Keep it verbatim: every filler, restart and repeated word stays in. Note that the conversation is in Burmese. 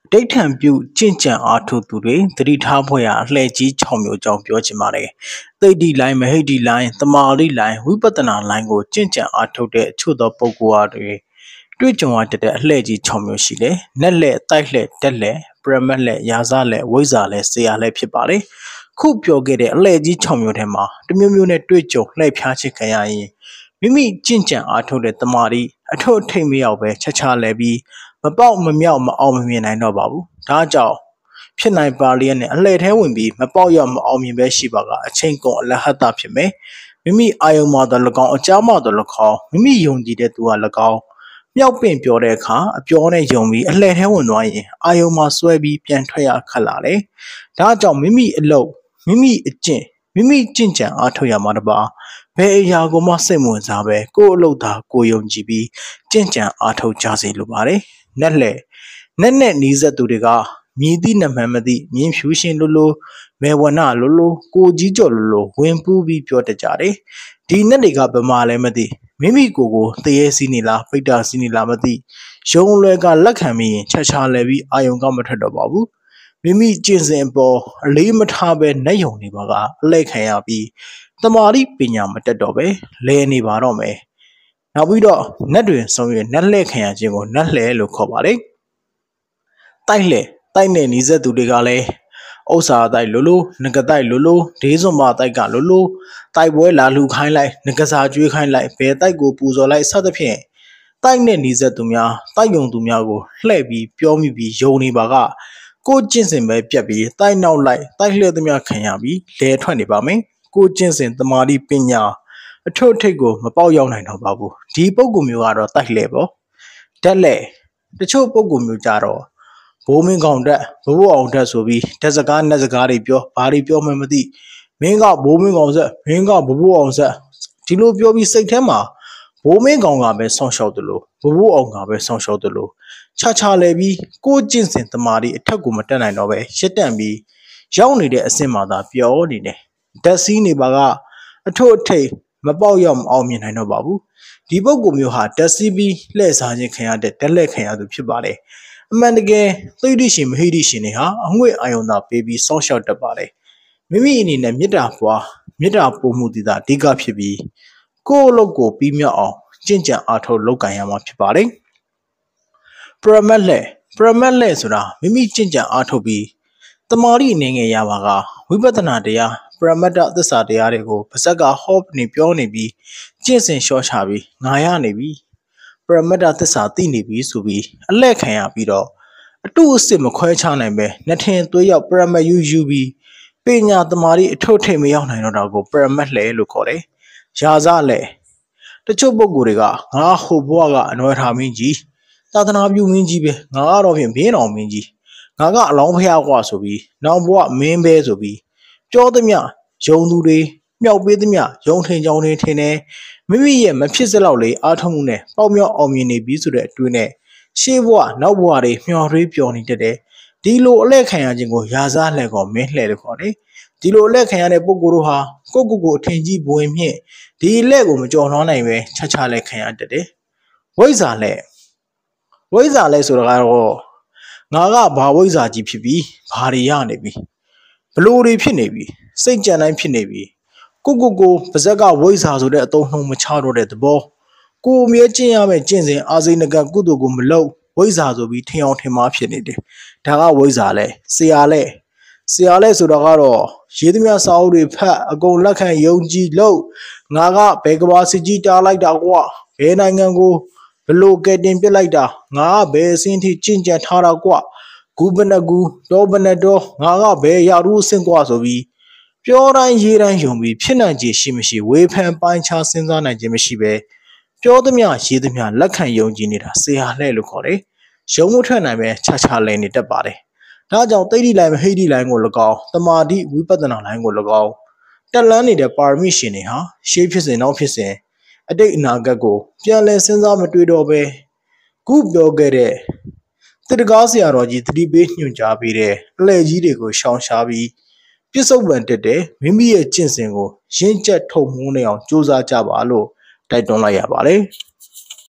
ဒိဋ္ဌံပြုကျင့်ကြံအားထုတ်သူတွေသတိထားဖို့ရအလှည့်ကြီး၆မျိုးကြောင့်ပြောချင်ပါတယ်။သိတိလိုင်းမဟိတိလိုင်းသမာဓိလိုင်းဝိပဿနာလိုင်းကိုကျင့်ကြံအားထုတ်တဲ့အချို့သောပုဂ္ဂိုလ်အားတွေတွေ့ကြုံရတဲ့အလှည့်ကြီး၆မျိုးရှိတယ်။နက်လက်တိုက်လက်တက်လက်ပရမတ်လက်ယာစလက်ဝိဇ္ဇာလက်စေရလက်ဖြစ်ပါတယ်။ခုပြောခဲ့တဲ့အလှည့်ကြီး၆မျိုးထဲမှာတစ်မျိုးမျိုးနဲ့တွေ့ကြုံလှည့်ဖျားချစ်ခံရရင်မိမိကျင့်ကြံအားထုတ်တဲ့တမာတိအထုအထိတ်မရောက်ပဲချက်ချလဲပြီးမပေါက်မမြောက်မအောင်မမြင်နိုင်တော့ပါဘူး။ဒါကြောင့်ဖြစ်နိုင်ပါလျက်နဲ့အလှည့်ထဲဝင်ပြီးမပေါက်ရောက်မအောင်မြင်ပဲရှိပါကအချိန်ကုန်အလဟတဖြစ်မယ်။မိမိအာယုံမှာတော့၎င်းအကြောင်းမှာတော့၎င်းမိမိယုံကြည်တဲ့သူက၎င်းမြောက်ပင်ပြောတဲ့အခါအပြောနဲ့ယုံပြီးအလှည့်ထဲဝင်သွားရင်အာယုံမှာဆွဲပြီးပြန်ထွက်ရခက်လာတယ်။ဒါကြောင့်မိမိအလုပ်မိမိအကျင့်မိမိကျင့်ကြံအားထုတ်ရမှာတပါဘယ်အရာကိုမှစိတ်ဝင်စားပဲကိုယ်အလုပ်သာကိုယုံကြည်ပြီးကျင့်ကြံအားထုတ်ကြစေလိုပါတယ်။နက်လက်နက်နဲ့နီးစပ်သူတွေကမြည်သည့်နမှန်မသိမြင်းဖြူရှင်လိုလိုမေဝနလိုလိုကိုကြီးကျော်လိုလိုဝင်ပူးပြီးပြောတတ်ကြတယ်။ဒီနက်တွေကဗမာလည်းမသိမိမိကိုယ်ကိုတရေစီနေလားပိတ္တာစီနေလားမသိရုံလွယ်ကလက်ခံပြီးရင်ချက်ချလဲပြီးအာယုံကမထွက်တော့ပါဘူး။မိမိကျင့်စဉ်ပေါ်အလေးမထားပဲနဲ့ယုံနေပါကအလဲခံရပြီးတမာတိပညာမတက်တော့ပဲလဲနေပါတော့မယ်။နောက်ပြီးတော့နက်တွင်ဆုံးရနက်လှဲ့ခံရခြင်းကိုနက်လှဲလို့ခေါ်ပါတယ်။တိုက်လှဲ့တိုက်နဲ့နီးစပ်သူတွေကလည်းဥစ္စာတိုက်လိုလိုငကတိုက်လိုလိုဒေးစွန်မတိုက်ကလိုလိုတိုက်ပွဲလာလူခိုင်းလိုက်ငကစားကျွေးခိုင်းလိုက်ဘယ်တိုက်ကိုပူဇော်လိုက်စသဖြင့်တိုက်နဲ့နီးစပ်သူများတိုက်ယုံသူများကိုလှဲ့ပြီးပြောမိပြီးယုံနေပါကကိုကျင့်စဉ်ပဲပြတ်ပြီးတိုက်နောက်လိုက်တိုက်လှဲ့သမျှခံရပြီးလဲထွက်နေပါမယ်ကိုကျင့်စဉ်တမာတိပညာအထွတ်ထိပ်ကိုမပေါက်ရောက်နိုင်တော့ပါဘူးဒီပုဂ္ဂိုလ်မျိုးကတော့တိုက်လှဲ့ပေါ့တက်လက်တချို့ပုဂ္ဂိုလ်မျိုးကြတော့ဘိုးမင်းကောင်တက်ဘဘအောင်တက်ဆိုပြီးတက်စကားနက်စကားတွေပြောဘာတွေပြောမှမသိမင်းကဘိုးမင်းကောင်ဆက်မင်းကဘဘအောင်ဆက်ဒီလိုပြောပြီးစိတ်ထဲမှာဘိုးမင်းကောင်ကပဲဆောင်းလျှောက်တယ်လို့ဘဘအောင်ကပဲဆောင်းလျှောက်တယ်လို့ခြားခြားလဲပြီးကိုကျင့်စဉ်တမာတိအထက်ကိုမတက်နိုင်တော့ပဲရှစ်တန့်ပြီးရောက်နေတဲ့အဆင့်မှာသာပျော်နေတယ်တက်စီးနေပါကအထွတ်အထိပ်မပေါက်ရောက်မအောင်မြင်နိုင်တော့ပါဘူးဒီပုဂ္ဂိုလ်မျိုးဟာတက်စီးပြီးလှည့်စားခြင်းခံရတဲ့တက်လက်ခံရသူဖြစ်ပါတယ်အမှန်တကယ်သိတိရှင်မဟိတိရှင်တွေဟာအငွေ့အာယုံသာပေးပြီးစောင့်ရှောက်တတ်ပါတယ်မိမိအနေနဲ့မေတ္တာပွားမေတ္တာပို့မှုတည်တာအဓိကဖြစ်ပြီးကိုယ့်အလုပ်ကိုပြီးမြောက်အောင်ကျင့်ကြံအားထုတ်လုပ်ကိုင်ရမှာဖြစ်ပါတယ်ပရမတ်လက်ပရမတ်လက်ဆိုတာမိမိကျင့်ကြံအားထုတ်ပြီးတမာတိအနေငယ်ရပါကဝိပဿနာတရားပရမတ္တသစ္စာတရားတွေကိုပါဇက်ကဟောနေပြောနေပြီးကျင့်စဉ်လျှော့ချပြီးငါရနေပြီးပရမတ္တသစ္စာသိနေပြီဆိုပြီးအလဲ့ခံရပြီးတော့အတုအစစ်မခွဲခြားနိုင်ပဲနှစ်ထင်သွေးရောက်ပရမတ်ယူယူပြီးပညာတမာတိအထုထိတ်မရောက်နိုင်တော့တာကိုပရမတ်လဲလို့ခေါ်တယ်။ရာဇလဲတချို့ပုဂ္ဂိုလ်တွေကငါဟိုဘဝကအနွယ်ထားမင်းကြီးသာသနာပြုမင်းကြီးပဲငါကတော့ဖြင့်ဘင်းတော်မင်းကြီးငါကအလောင်းဖျားကွာဆိုပြီးနောက်ဘဝမင်းပဲဆိုပြီးပြောသမျှယုံသူတွေမြောက်ပေးသမျှယုံထင်ကြောင်းထင်ထင်တယ်မိမိရဲ့မဖြစ်စလောက်လေအားထုတ်မှုနဲ့ပေါက်မြောက်အောင်မြင်နေပြီဆိုတဲ့အတွေ့နဲ့ရှေးဘဝနောက်ဘဝတွေမျှော်တွေးပျော်နေတတ်တယ်ဒီလိုအလဲခံရခြင်းကိုရာဇလှဲ့ကောမင်းလှဲ့လို့ခေါ်တယ်ဒီလိုအလဲခံရတဲ့ပုဂ္ဂိုလ်တို့ဟာကိုယ့်ကိုယ်ကိုအထင်ကြီးဘဝင်ဖြင့်ဒီလက်ကိုမကြော်နှောနိုင်ပဲချာချာလဲခံရတတ်တယ်ဝိဇ္ဇာလက်ဝိဇ္ဇာလက်ဆိုတာကတော့ငါကဘာဝိဇ္ဇာကြီးဖြစ်ပြီးဘာတွေရနေပြီဘလို့တွေဖြစ်နေပြီစိတ်ကြံတိုင်းဖြစ်နေပြီကိုကိုကိုပါဇက်ကဝိဇ္ဇာဆိုတဲ့အသုံးနှုန်းမချတော့တဲ့သဘောကိုအမြဲကျင့်ရမယ့်ကျင့်စဉ်အာဇိနကကုသိုလ်ကိုမလုပ်ဝိဇ္ဇာဆိုပြီးထင်အောင်ထင်မှားဖြစ်နေတယ်ဒါကဝိဇ္ဇာလဲဆရာလဲဆရာလဲဆိုတာကတော့ရေးသမျှစာအုပ်တွေဖတ်အကုန်လက်ခံယုံကြည်လို့ငါကဘယ်ကဘာစစ်ကြီးတားလိုက်တာကွာဘယ်နိုင်ငံကိုဘလို့ကဲတင်ပစ်လိုက်တာငါကဘယ်အစင်းထိကျင့်ကြံထားတာကွာဂူဘနကူတောဘနတော်ငါကဘယ်ရာထူးအဆင့်ကွာဆိုပြီးပြောတိုင်းရေးတိုင်းယုံပြီးဖြစ်နိုင်ခြေရှိမရှိဝေဖန်ပိုင်းခြားစဉ်းစားနိုင်ခြင်းမရှိပဲပြောသမျှရေးသမျှလက်ခံယုံကြည်နေတာဆရာလှဲ့လို့ခေါ်တယ်။ရုံမထွက်နိုင်ပဲခြားခြားလဲနေတတ်ပါတယ်။ဒါကြောင့်သိတိလိုင်းမဟိတိလိုင်းကို၎င်းတမာတိဝိပဿနာလိုင်းကို၎င်းတက်လန်းနေတဲ့ပါရမီရှင်တွေဟာရှေးဖြစ်စဉ်နောက်ဖြစ်စဉ်အတိတ်အနာဂတ်ကိုပြန်လည်စဉ်းစားမတွေ့တော့ပဲခုပြောခဲ့တဲ့တတကားဆရာတော်ကြီးသတိပေးညွှန်ကြားပေးတဲ့အလဲကြီးတွေကိုရှောင်ရှားပြီးပြစ္ဆုတ်ပံတက်တဲ့မိမိရဲ့ကျင့်စဉ်ကိုရင့်ကျက်ထုံမိုးနေအောင်ကြိုးစားကြပါလို့တိုက်တွန်းလိုက်ရပါတယ်။